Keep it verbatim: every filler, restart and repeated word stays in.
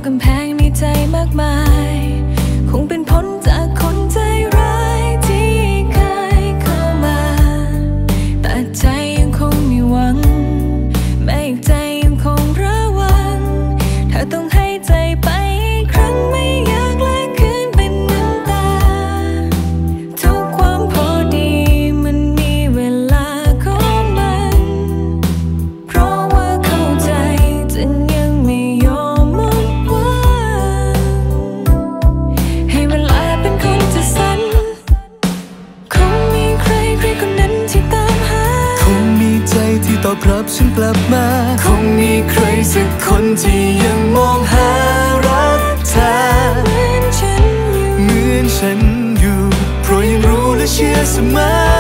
กำแพงในใจมากมายคงเป็นผลจากคนใจร้ายที่เคยเข้ามาแต่ใจยังคงมีหวังแม้ใจยังคงระวังถ้าต้องให้ใจไปอีกครั้งไม่อยากแลกคืนเป็นน้ำตาทุกความพอดีมันมีเวลาของมันเพราะว่าเข้าใจจนยังไม่ยอมหมดหวังให้เวลาเป็นคนจะสั่นคงมีใครใครคนนั้นที่ตามหาคงมีใจที่ตอบรับฉันกลับมาคงมีใครสักคนที่ยังมองหารักเธอเหมือนฉันอยู่เหมือนฉันอยู่เพราะยังรู้และเชื่อเสมอ